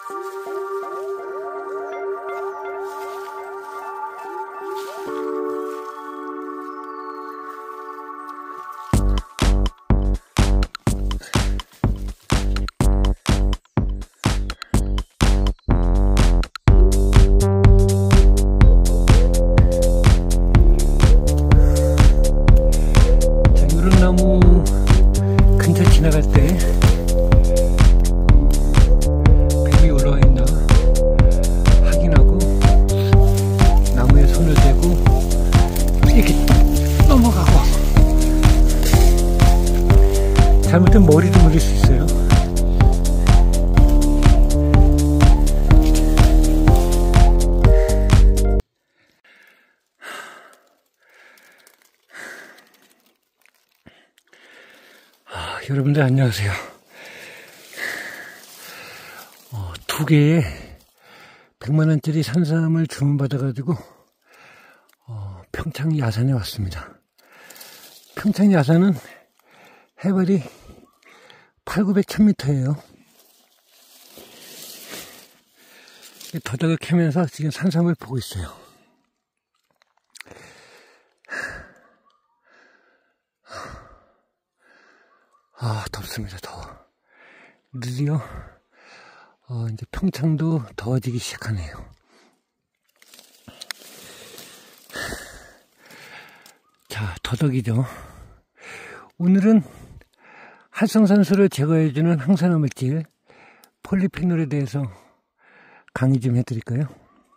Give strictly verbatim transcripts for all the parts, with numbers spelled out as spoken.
지나갈 때 뱀이 올라와 있나 확인하고 나무에 손을 대고 이렇게 넘어가고, 잘못하면 머리도 물릴 수 있어요. 여러분들 안녕하세요. 어, 두 개의 백만 원짜리 산삼을 주문받아가지고 어, 평창 야산에 왔습니다. 평창 야산은 해발이 팔구백, 천 미터예요. 더덕을 캐면서 지금 산삼을 보고 있어요. 아, 덥습니다. 더워. 드디어 어, 이제 평창도 더워지기 시작하네요. 자, 더덕이죠. 오늘은 활성산소를 제거해주는 항산화 물질 폴리페놀에 대해서 강의 좀 해드릴까요?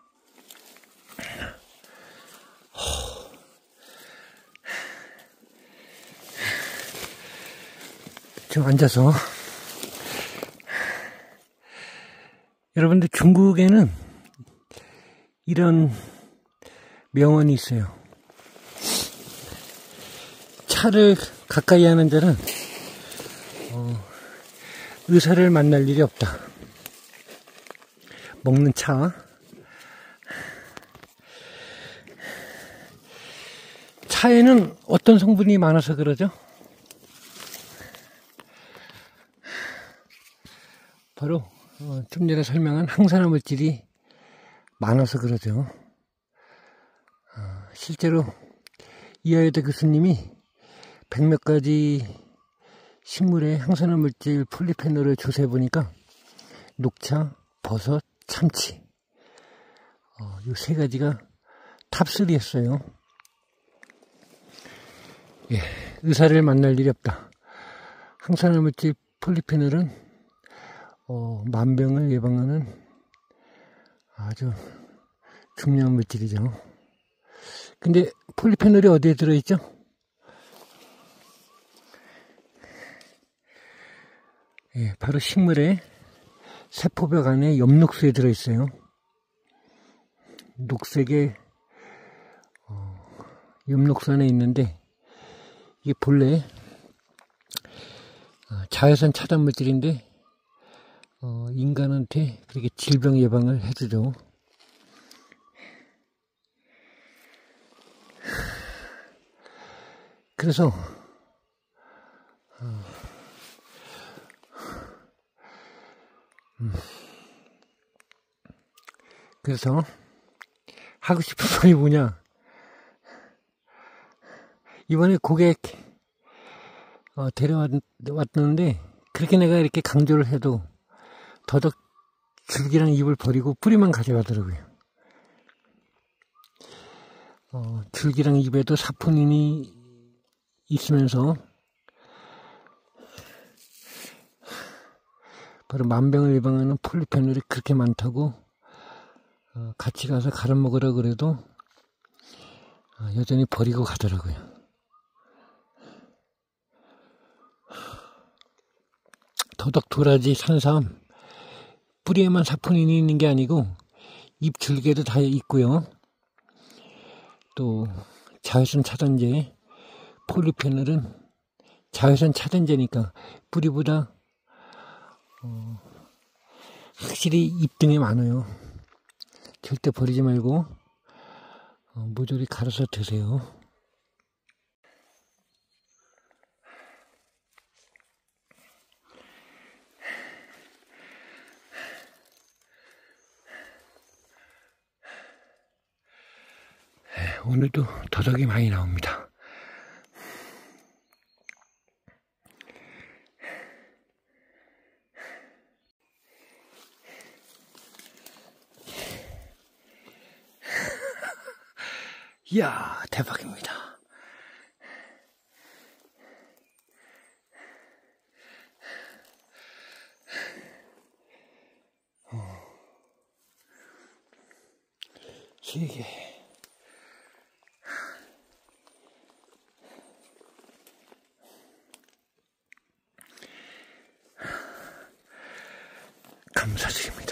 좀 앉아서. 여러분들, 중국에는 이런 명언이 있어요. 차를 가까이 하는 자는 어, 의사를 만날 일이 없다. 먹는 차. 차에는 어떤 성분이 많아서 그러죠? 바로 어, 좀 전에 설명한 항산화 물질이 많아서 그러죠. 어, 실제로 이하여대 교수님이 백몇 가지 식물의 항산화 물질 폴리페놀을 조사해 보니까 녹차, 버섯, 참치 어, 이 세 가지가 탑삼이었어요. 예, 의사를 만날 일이 없다. 항산화 물질 폴리페놀은 어, 만병을 예방하는 아주 중요한 물질이죠. 근데 폴리페놀이 어디에 들어있죠? 예, 바로 식물의 세포벽 안에 엽록소에 들어있어요. 녹색의 어, 엽록소 안에 있는데, 이게 본래 어, 자외선 차단 물질인데 어, 인간한테 그렇게 질병 예방을 해주죠. 그래서 어, 음, 그래서 하고 싶은 말이 뭐냐, 이번에 고객 어, 데려왔는데 그렇게 내가 이렇게 강조를 해도 더덕 줄기랑 잎을 버리고 뿌리만 가져가더라고요. 어, 줄기랑 잎에도 사포닌이 있으면서 바로 만병을 예방하는 폴리페놀이 그렇게 많다고 어, 같이 가서 갈아 먹으라 그래도 어, 여전히 버리고 가더라고요. 더덕, 도라지, 산삼 뿌리에만 사포닌이 있는 게 아니고 잎 줄기에도 다 있고요. 또 자외선 차단제 폴리페놀은 자외선 차단제니까 뿌리보다 어, 확실히 잎 등에 많아요. 절대 버리지 말고 어, 모조리 갈아서 드세요. 오늘도 더덕이 많이 나옵니다. 이야, 대박입니다. 어. 이게 감사드립니다.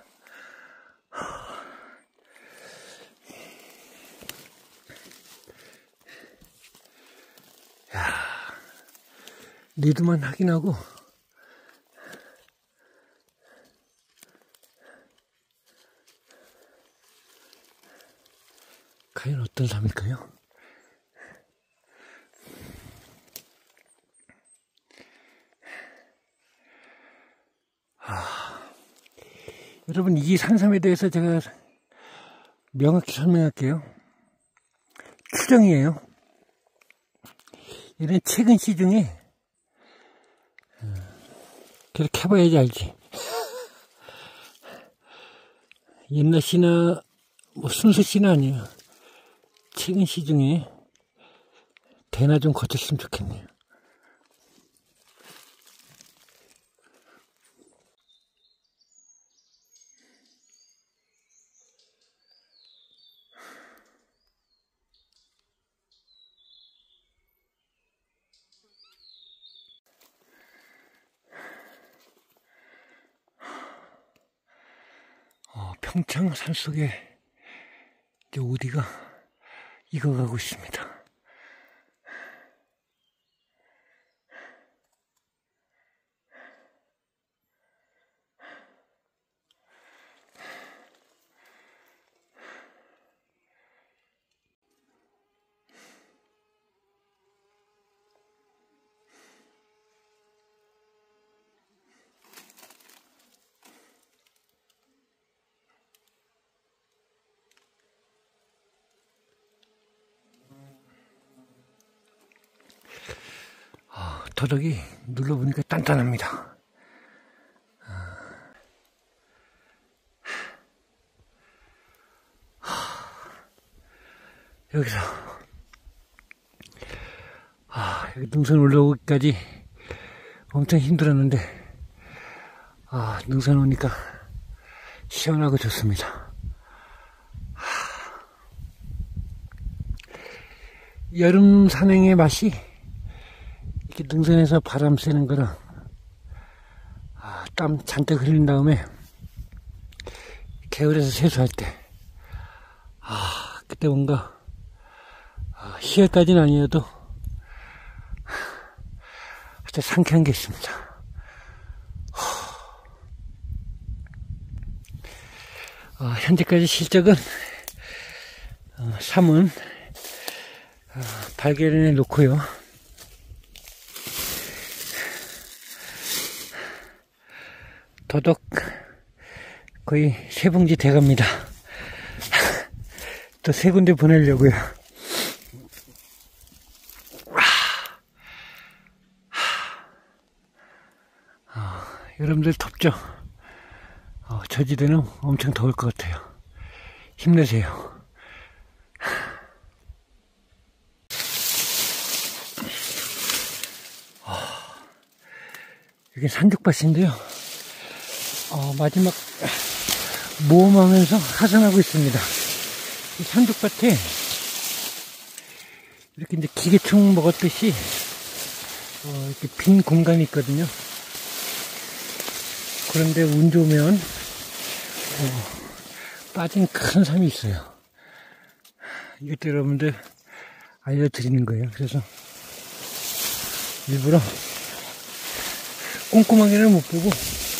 야, 리드만 확인하고 과연 어떤 삶일까요? 아, 여러분, 이 산삼에 대해서 제가 명확히 설명할게요. 추정이에요. 이런 최근 시 중에 그렇게 해봐야지 알지. 옛날 시나 뭐 순수 시나 아니에요. 최근 시 중에 대나 좀 거쳤으면 좋겠네요. 어, 평창 산속에 이제 우디가 익어가고 있습니다. 더덕이 눌러보니까 단단합니다. 여기서 아, 여기 능선 올라오기까지 엄청 힘들었는데 아, 능선 오니까 시원하고 좋습니다. 여름 산행의 맛이 이렇게 능선에서 바람 쐬는 거랑 아, 땀 잔뜩 흘린 다음에 개울에서 세수할 때 아, 그때 뭔가 아, 희열까지는 아니어도 아주 상쾌한 게 있습니다. 어, 현재까지 실적은 어, 삼은 어, 발견해 놓고요. 더덕 거의 세 봉지 돼갑니다. 또 세 군데 보내려고요. 어, 여러분들 덥죠? 어, 저지대는 엄청 더울 것 같아요. 힘내세요. 어, 여기 산죽밭인데요. 어, 마지막 모험하면서 하산하고 있습니다. 이 산죽밭에 이렇게 이제 기계총 먹었듯이 어, 이렇게 빈 공간이 있거든요. 그런데 운 좋으면 어, 빠진 큰 섬이 있어요. 이것도 여러분들 알려드리는 거예요. 그래서 일부러 꼼꼼하게는 못 보고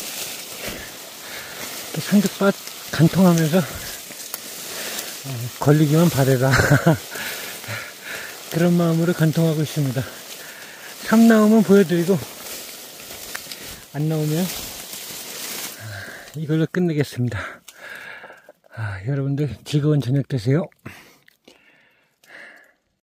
또 산죽밭 간통하면서 어, 걸리기만 바래라 그런 마음으로 간통하고 있습니다. 삼 나오면 보여드리고 안 나오면 이걸로 끝내겠습니다. 아, 여러분들 즐거운 저녁 되세요.